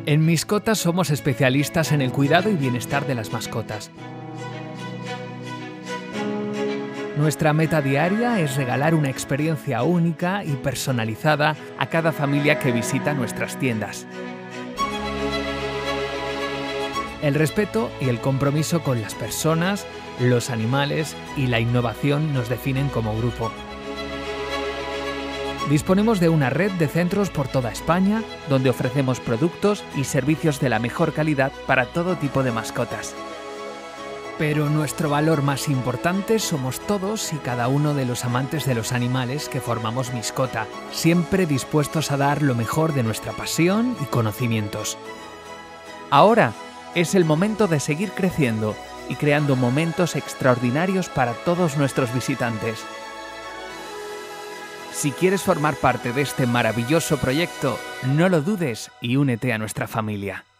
En Miscota somos especialistas en el cuidado y bienestar de las mascotas. Nuestra meta diaria es regalar una experiencia única y personalizada a cada familia que visita nuestras tiendas. El respeto y el compromiso con las personas, los animales y la innovación nos definen como grupo. Disponemos de una red de centros por toda España, donde ofrecemos productos y servicios de la mejor calidad para todo tipo de mascotas. Pero nuestro valor más importante somos todos y cada uno de los amantes de los animales que formamos Miscota, siempre dispuestos a dar lo mejor de nuestra pasión y conocimientos. Ahora es el momento de seguir creciendo y creando momentos extraordinarios para todos nuestros visitantes. Si quieres formar parte de este maravilloso proyecto, no lo dudes y únete a nuestra familia.